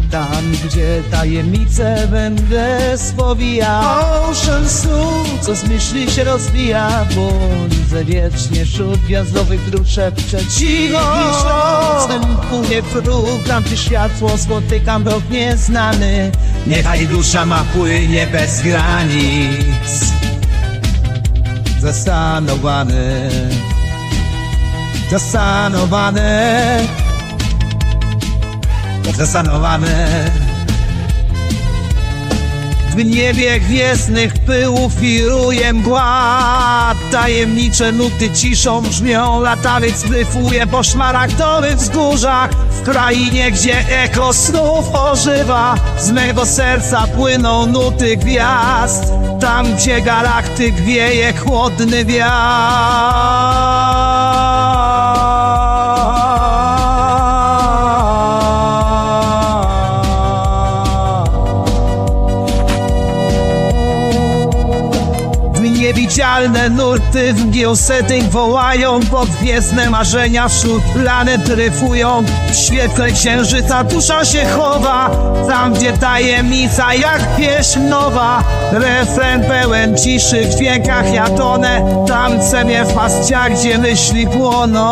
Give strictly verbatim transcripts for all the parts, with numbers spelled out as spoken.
Tam, gdzie tajemnice będę spowijał. Ocean snów, co z myśli się rozwija. Błądzę wiecznie wśród gwiazdowych dróg, szepczę cicho. Nocnym płynie próg, tamty światło, spotykam rok nieznany. Niechaj dusza ma płynie bez granic. Zastanowany, zastanowany, zastanowany. W niebie gwiezdnych pyłów wiruje mgła. Tajemnicze nuty ciszą brzmią, latawiec dryfuje po szmaragdowych wzgórzach. W krainie, gdzie echo snów ożywa, z mego serca płyną nuty gwiazd. Tam, gdzie galaktyk wieje chłodny wiatr. Niewidzialne nurty w geosetting wołają, podgwiezdne marzenia wśród planet dryfują. W świetle księżyca dusza się chowa, tam gdzie tajemnica jak pieśń nowa. Refren pełen ciszy, w dźwiękach ja tonę, tam cemię w paściach, gdzie myśli płoną.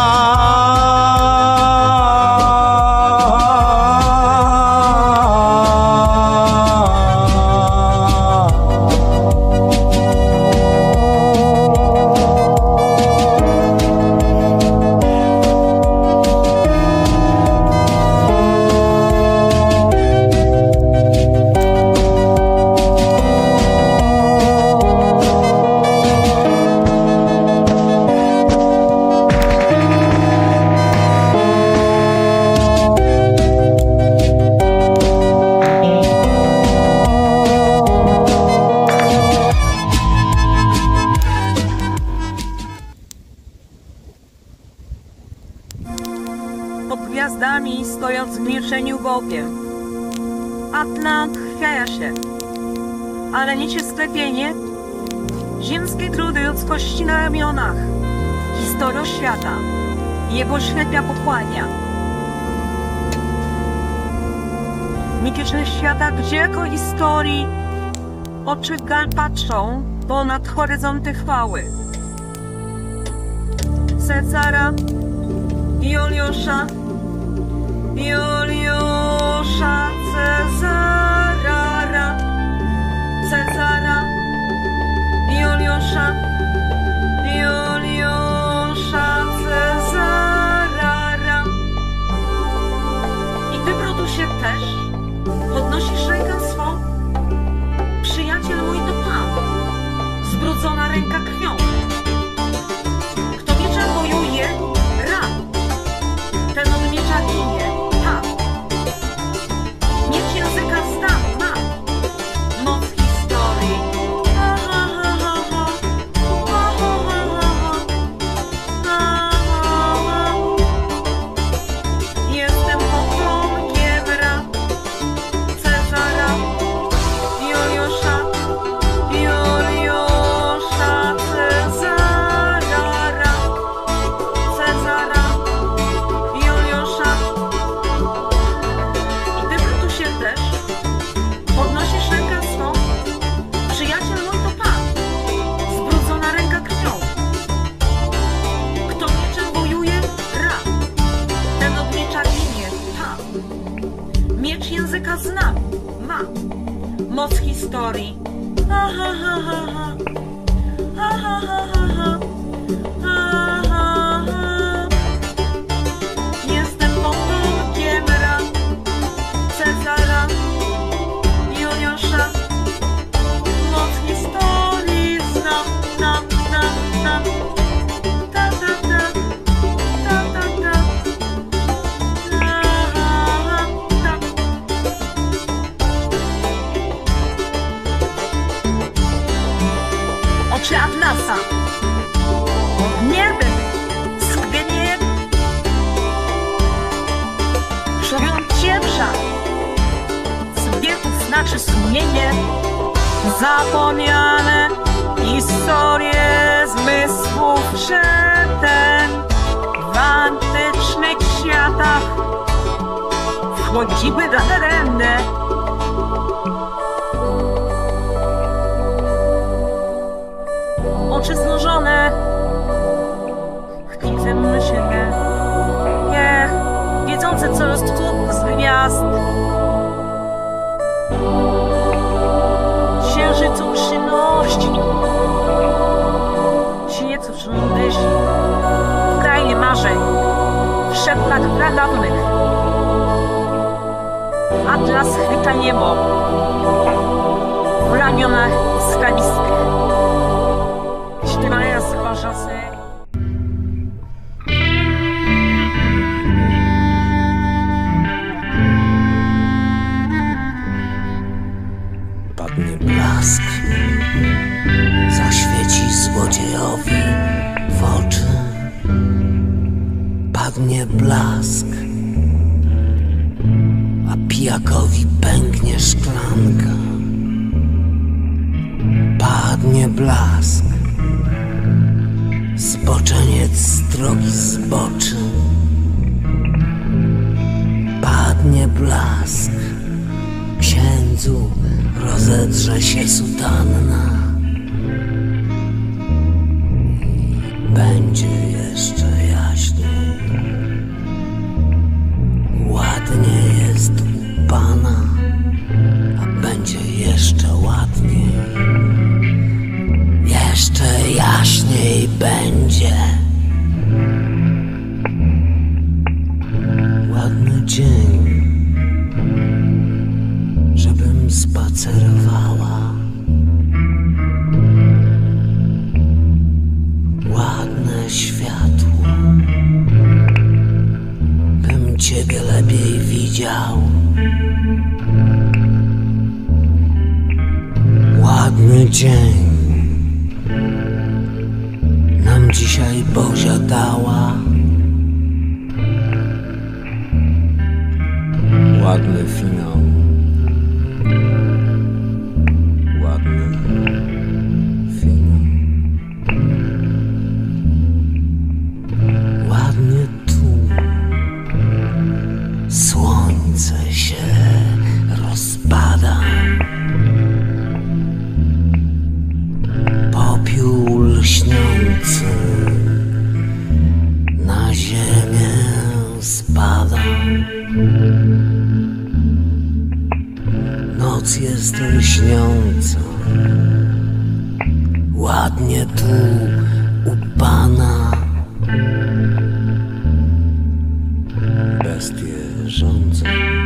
Pod gwiazdami stojąc w milczeniu bokiem, Atlant chwiaja się, ale niesie sklepienie ziemskiej trudy ludzkości na ramionach. Historia świata jego ślepia pochłania. Mitycznych świata, gdzie jako historii oczy gal patrzą ponad horyzonty chwały. Cezara, Juliusza, Juliusza, Cezara, Cezara, Juliusza, Juliusza, Cezara. I ty, Brutusie, też podnosisz rękę swą? Przyjaciel mój to Pan, zbrudzona ręka krwią. Kto mieczem wojuje, ran, ten od miecza ginie, tak. Miecz języka zna, ma moc historii. Ha, ha, ha, ha, ha. Ha, ha, ha, ha, ha. Ha, ha, ha. Jestem potomkiem Ra, Cezara, Juliusza, Juliusza, Cezara, Ra, Cezara, Juliusza. I ty, Brutusie, też podnosisz rękę swą? Przyjaciel mój to Pan, zbrudzona ręka krwią. Kto mieczem wojuje, Ra, ten od miecza ginie, tak. Miecz języka zna, ma moc historii. Ha, ha, ha, ha, ha. Ha, ha, ha, ha, ha. Ha, ha, ha. Jestem potomkiem Ra, Cezara, Juliusza. Moc historii znam, znam, znam, znam. Ta, ta, ta. Ta, ta, ta. Ha, ha, ha. Ta. Oczy Atlasa pod niebem skwienie, przegląd cieprza z wieków znaczy sumienie. Zapomniane historie zmysłów przedtem w antycznych światach. W chodziły daremne. Oczy znużone, chwile myślne, nie, wiedzące co jest chłop z gwiazd. Księżycu przynosi, siecu przynosi, w krainie marzeń, w szeptach pradawnych. Atlas chwyta niebo w ramionach skalistych. Śpiewają skwarzasy. Padnie blask, zaświeci złodziejowi w oczy. Padnie blask, a pijakowi pęknie szklanka. Padnie blask, zboczeniec z drogi zboczy. Padnie blask, księdzu rozedrze się sutanna. I będzie jeszcze jaśniej, ładnie jest u Pana, a będzie jeszcze ładniej, jeszcze jaśniej będzie. Ładny dzień, żebym spacerowała. Ładne światło, bym Ciebie lepiej widział. Ładny dzień nam dzisiaj Bozia dała. Ładny finał, ładny finał. Ładnie tu słońce się rozpada. Popiół lśniący na ziemię spada. Noc jest lśniąca, ładnie tu u Pana. Bestie rządzą,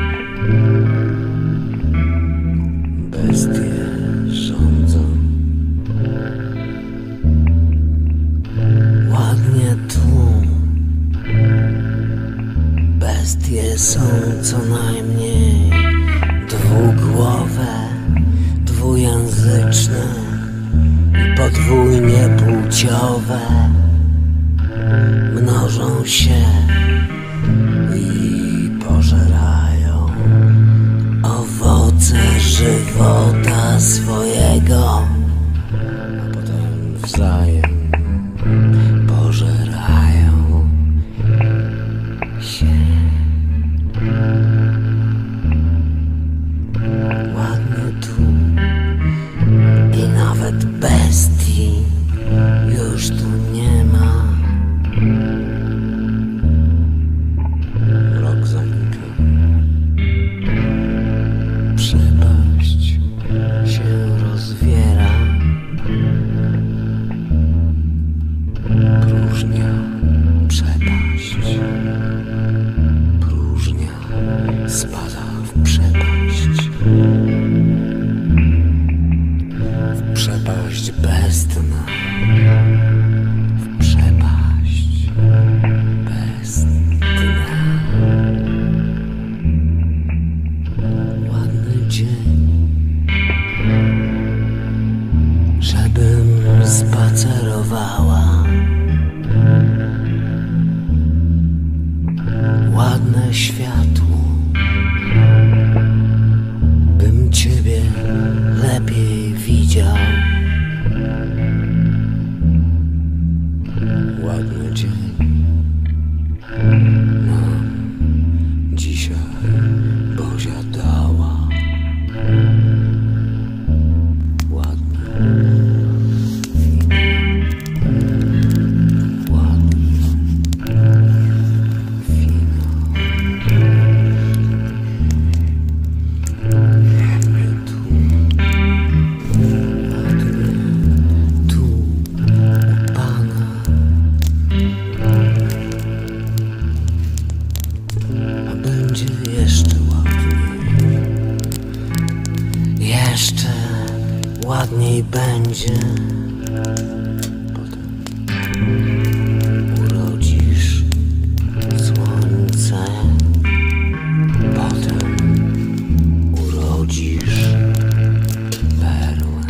bestie rządzą. Ładnie tu, bestie są co najmniej dwugłowe, dwujęzyczne i podwójnie płciowe. Mnożą się i pożerają owoce żywota swojego, a potem wzajem pożerają się. Ładnie tu i nawet bestii już tu nie ma. Rok zanika, przepaść się rozwiera. Próżnia, przepaść, próżnia spada w przepaść, w przepaść bezdna, w przepaść bezdna. Ładny dzień, żebym spacerowała. Ładne światło, bym Ciebie lepiej widział. Ładny dzień nam dzisiaj ładniej będzie. Urodzisz słońce, potem urodzisz perłę.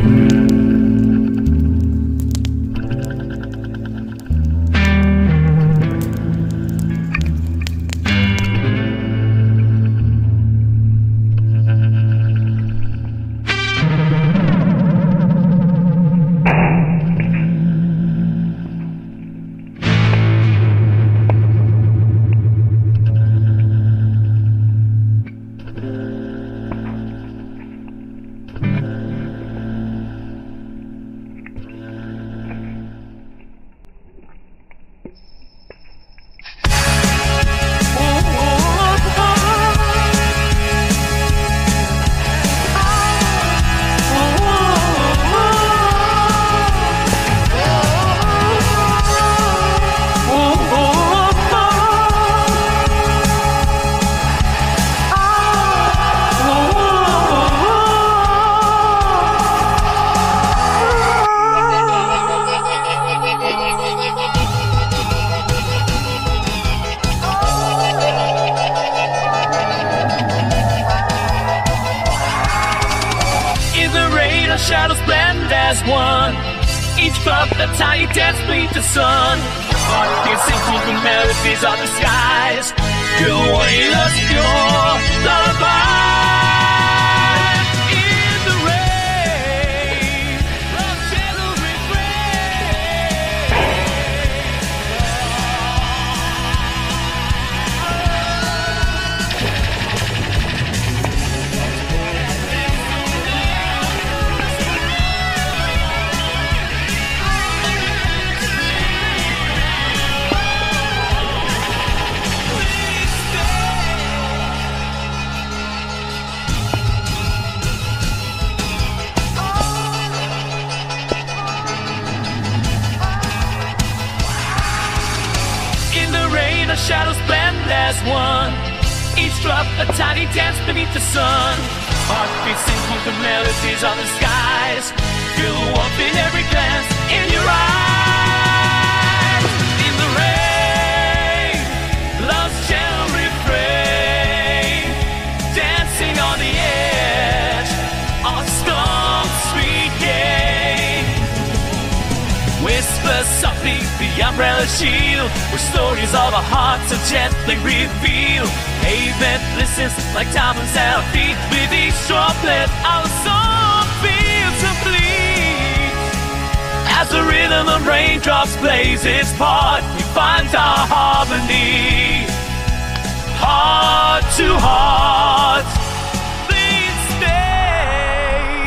Shadows blend as one. Each club, that's how you dance beneath the sun. Heartbeats sing through the melodies of the skies. You wait us pure lullaby. In the rain, love's gentle the shadows blend as one. Each drop a tiny dance beneath the sun. Heartbeats sing through the melodies of the skies. Feel the warmth in every glance in your eyes. In the rain, love's gentle refrain, dancing on the edge of a storm's sweet game. Whisper softly the umbrella shield, where stories of our hearts are gently revealed. Pavement listens like diamonds at our feet. With each droplet, our song feels complete. As the rhythm of raindrops plays its part, we find our harmony. Heart to heart, please stay.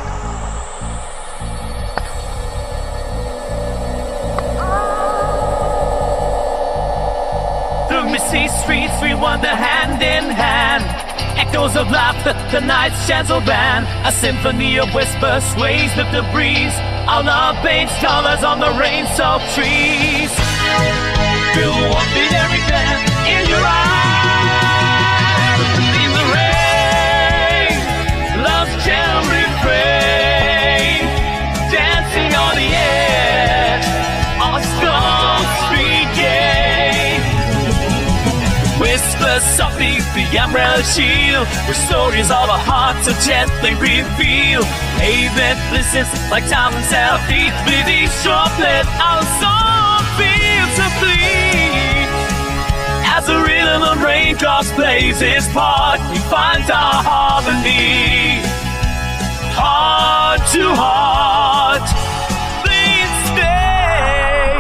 Through misty streets we wander hand in hand. Echoes of laughter, the night's gentle band. A symphony of whispers sways with the breeze. Our love paints colors on the rain-soaked trees. Feel the warmth in every glance in your eyes. In the rain, love's gentle refrain, dancing on the edge of a storm's sweet game. Whisper softly the umbrella shield, where stories of our hearts are gently revealed. Pavement listens like diamonds at our feet. With each droplet, our song feels complete. As the rhythm of raindrops plays its part, we find our harmony. Heart to heart, please stay.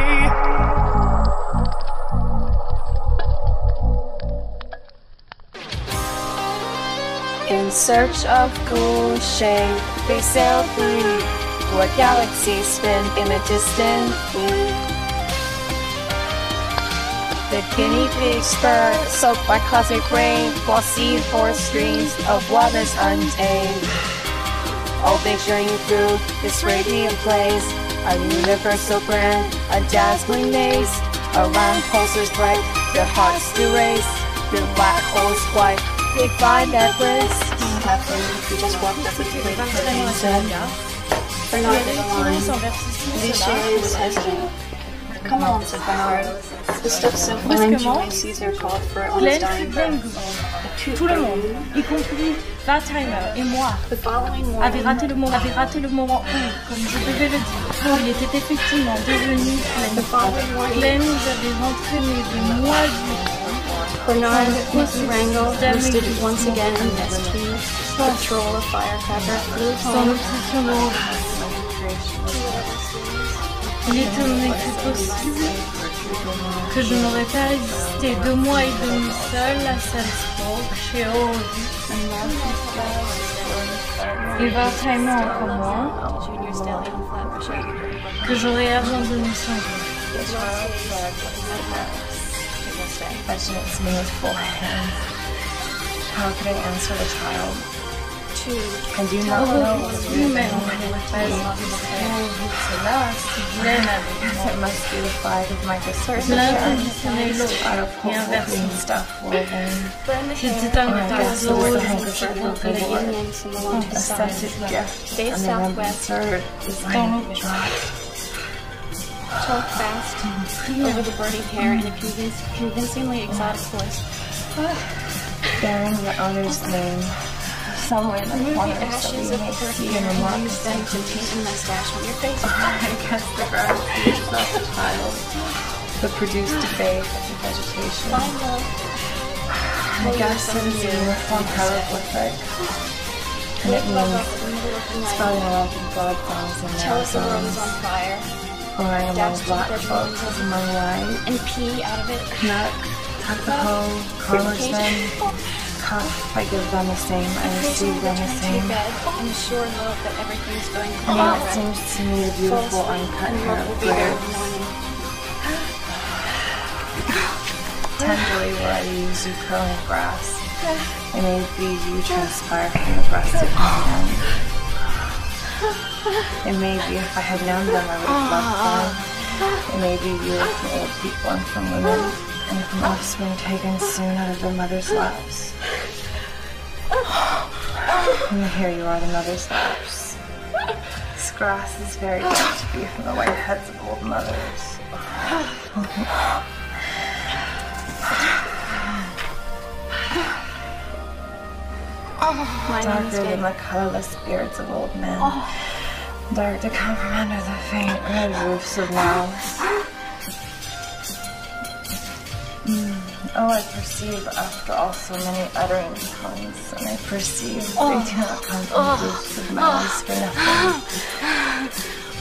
In search of cool shade, they sail through where galaxies spin in a distant blue. The guinea pig spur, soaked by cosmic rain, while sea force streams of waters untamed. All they journey through this radiant place, a universal grand, a dazzling maze. Around pulsars bright, their hearts to race. Their black holes white, they find that bliss. happen if you just walked up with your lady and said, Bernard did a line. Lucia was hesitant. Come on, said Bernard. The stuff's so fine, Julius Caesar called for it on his dying breath. Tout le monde, y compris Wertheimer et moi, The following avait morning, raté le moment, avait raté le moment où, comme je devais le dire, il était effectivement devenu the following morning, plein, nous avait entraîné de moisissures. Bernard Wrangle listed once again as to patrol a firecracker flew Son home. obsession de il était possible que je n'aurais pas résisté deux mois et demi seul à Salzbourg, chez Horowitz. Et Wertheimer encore moins, Junior Stallion Flatbush. que j'aurais abandonné sans doute. Affectionate to me with full hands. How could I answer the child? I do not know what it Vous-même, It must be the flag of my dissertation. l'inconditionnel Out of et inversé. green stuff woven. C'était un I guess it was the handkerchief For of the the Lord. Indians and belonged to A Sodom. scented gift, Face and then a southwest. absurd design drop. Talked fast over the burning hair in a convinc- convincingly exotic voice. Bearing the owner's name. Somewhere in the Remove corner the so ashes we of may her see hair and remark and the use them to paint a mustache on your face. I guess the grass is not the child, but produced a faith of vegetation. Find love. I guess it is a uniform hieroglyphic, and it Wake love means up in the middle of the spelling night. a lot of blood songs and Tell us the world is songs, on fire. flying among Dash black the folks among white, And pee out of it. Canuck, Tuckahoe, Congressman, Cuff, I give them the same, I receive them the same. Bed and sure love that everything's going to I be mean, it alright. seems to me the beautiful uncut And hair love of will be there in grace. the morning. Tenderly will I use you curling grass. I may be you transpire from the breast of my hand. It may be if I had known them I would have loved them. It may be you from old people and from women, and from offspring taken soon out of their mother's laps. And here you are, the mother's laps. This grass is very good to be from the white heads of old mothers. My name is Darker than Gabe. the colorless beards of old men. Dark to come from under the faint red roofs of mouths. Mm. Oh, I perceive after all so many uttering tongues, and I perceive they do not come from the roofs of mouths for nothing.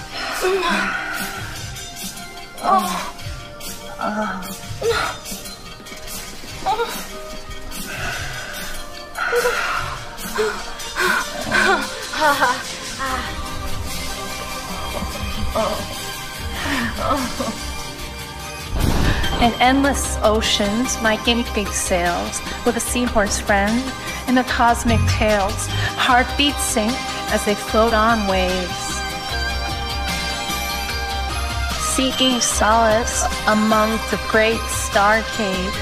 In endless oceans, my guinea pig sails with a seahorse friend, and the cosmic tales, heartbeats sync as they float on waves. Seeking solace among the great star caves.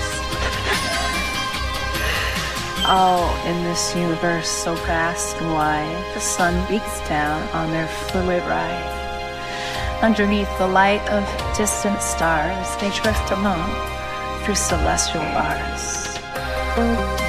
All in this universe so vast and wide, the sun beats down on their fluid ride. Underneath the light of distant stars, they drift alone through celestial bars.